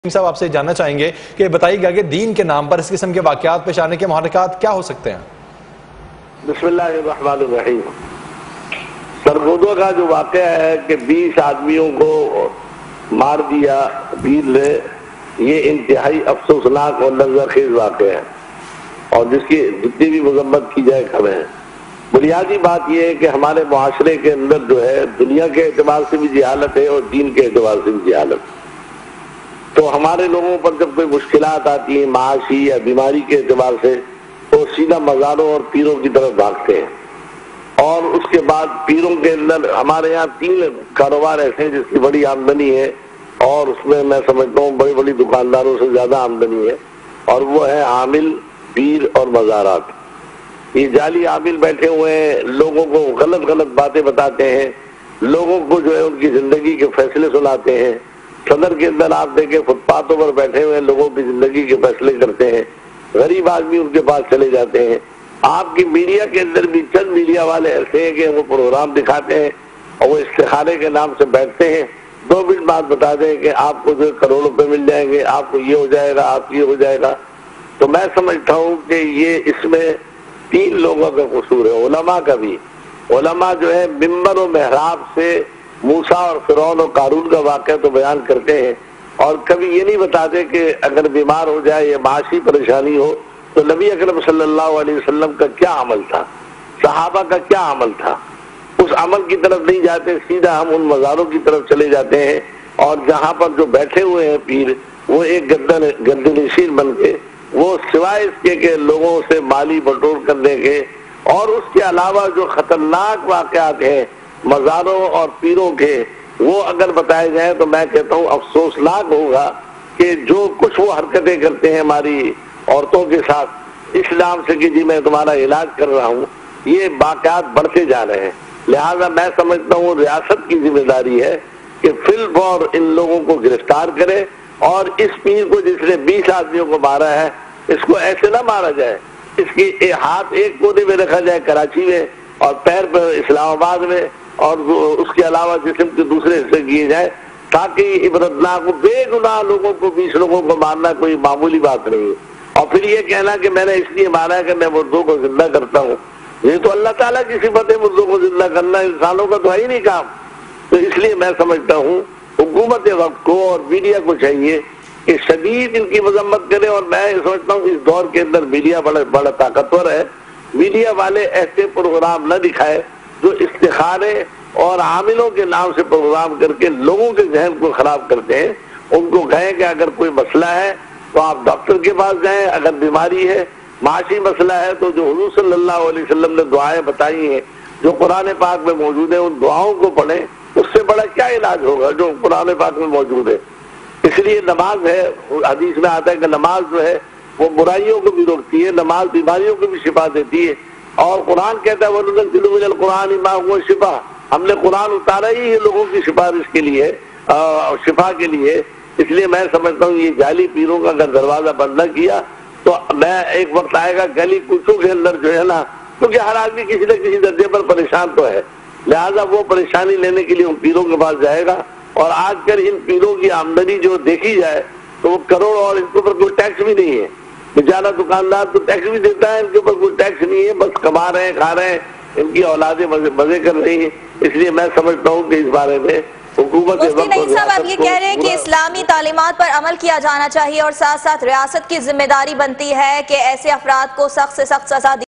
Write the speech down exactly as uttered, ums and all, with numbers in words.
साहब आपसे जानना चाहेंगे कि बताइएगा कि दीन के नाम पर इस किस्म के वाक़यात पेश आने के मुहर्रिकात क्या हो सकते हैं? बिस्मिल्लाहिर्रहमानिर्रहीम। सरगोदा का जो वाक़या है कि बीस आदमियों को मार दिया भीड़ ने, ये इंतहाई अफसोसनाक और लज्जाखेज वाक़या है और जिसकी जितनी भी मजम्मत की जाए कम है। बुनियादी बात यह है कि हमारे मुआशरे के अंदर जो है दुनिया के एतबार से भी जहालत है और दीन के एतबार से भी जहालत। तो हमारे लोगों पर जब कोई मुश्किलात आती है माशी या बीमारी के एतबार से तो सीधा मज़ारों और पीरों की तरफ भागते हैं और उसके बाद पीरों के अंदर हमारे यहाँ तीन कारोबार ऐसे हैं जिसकी बड़ी आमदनी है और उसमें मैं समझता हूँ बड़ी बड़ी दुकानदारों से ज़्यादा आमदनी है और वो है आमिल, पीर और मज़ारात। ये जाली आमिल बैठे हुए हैं, लोगों को गलत गलत बातें बताते हैं, लोगों को जो है उनकी ज़िंदगी के फैसले सुनाते हैं। सदर के अंदर आप देखें फुटपाथों पर बैठे हुए लोगों की जिंदगी के फैसले करते हैं, गरीब आदमी उनके पास चले जाते हैं। आपकी मीडिया के अंदर भी चंद मीडिया वाले ऐसे हैं कि वो प्रोग्राम दिखाते हैं और वो इस्तिखारे के नाम से बैठते हैं, दो मिनट बाद बता दें कि आपको जो करोड़ रुपए मिल जाएंगे, आपको ये हो जाएगा, आप ये हो जाएगा। तो मैं समझता हूँ कि ये इसमें तीन लोगों का कसूर है, उलमा का भी। उलमा जो है मिंबर और मेहराब से मूसा और फिरौन और कारून का वाक़या तो बयान करते हैं और कभी ये नहीं बताते कि अगर बीमार हो जाए या माशी परेशानी हो तो नबी अकरम सल्लल्लाहु अलैहि वसल्लम का क्या अमल था, सहाबा का क्या अमल था। उस अमल की तरफ नहीं जाते, सीधा हम उन मज़ारों की तरफ चले जाते हैं और जहाँ पर जो बैठे हुए हैं पीर वो एक गद्दन गद्दनशीन बन के वो सिवाय इसके के लोगों से माली बटोर करने के और उसके अलावा जो खतरनाक वाक़यात हैं मज़ारों और पीरों के वो अगर बताए जाए तो मैं कहता हूँ अफसोसनाक होगा कि जो कुछ वो हरकतें करते हैं हमारी औरतों के साथ इस नाम से कि जी मैं तुम्हारा इलाज कर रहा हूँ, ये वाक़यात बढ़ते जा रहे हैं। लिहाजा मैं समझता हूँ रियासत की जिम्मेदारी है कि फिल फौर इन लोगों को गिरफ्तार करे और इस पीर को जिसने बीस आदमियों को मारा है इसको ऐसे ना मारा जाए, इसकी हाथ एक कोने में रखा जाए कराची में और पैर पर इस्लामाबाद में और उसके अलावा जिस्म के दूसरे हिस्से किए जाए ताकि इबरतनाक बेगुनाह लोगों को बीस लोगों को मारना कोई मामूली बात नहीं है। और फिर ये कहना कि मैंने इसलिए मारा है कि मैं मुर्दों को जिंदा करता हूँ, ये तो अल्लाह ताला की सिफत है मुर्दों को जिंदा करना, इंसानों का तो है ही नहीं काम। तो इसलिए मैं समझता हूँ हुकूमत वक्त को और मीडिया को चाहिए कि शदीद इनकी मजम्मत करे और मैं समझता हूँ इस दौर के अंदर मीडिया बड़ा बड़ा ताकतवर है। मीडिया वाले ऐसे प्रोग्राम न दिखाए जो इस्तिखारे और आमिलों के नाम से प्रोग्राम करके लोगों के जहन को खराब करते हैं। उनको कहें कि अगर कोई मसला है तो आप डॉक्टर के पास जाएं, अगर बीमारी है माशी मसला है तो जो हुजूर सल्लल्लाहु अलैहि वसल्लम ने दुआएं बताई हैं जो कुरान पाक में मौजूद है उन दुआओं को पढ़ें, उससे बड़ा क्या इलाज होगा जो कुरान पाक में मौजूद है। इसलिए नमाज है, हदीस में आता है कि नमाज जो है वो बुराइयों को भी रोकती है, नमाज बीमारियों को भी शिफा देती है और कुरान कहता है वनुनज़्ज़िलु कुरान मा हुवा शिफा, हमने कुरान उतारा ही ये लोगों की सिफारिश के लिए, शिफा के लिए। इसलिए मैं समझता हूँ ये जाली पीरों का अगर दरवाजा बंद न किया तो मैं एक वक्त आएगा गली कूचों के अंदर जो है ना, क्योंकि हर आदमी किसी न किसी दर्जे पर परेशान तो है, लिहाजा वो परेशानी लेने के लिए उन पीरों के पास जाएगा। और आजकल इन पीरों की आमदनी जो देखी जाए तो वो करोड़ और इनके ऊपर कोई टैक्स भी नहीं है। बेचारा दुकानदार तो टैक्स भी देता है, इनके ऊपर कोई टैक्स नहीं है, बस कमा रहे हैं, खा रहे हैं, इनकी औलादें मजे कर रही हैं। इसलिए मैं समझता हूँ कि इस बारे में हुकूमत नहीं साहब आप ये कह रहे हैं कि इस्लामी तालीमात पर अमल किया जाना चाहिए और साथ साथ रियासत की जिम्मेदारी बनती है कि ऐसे अफराद को सख्त से सख्त सजा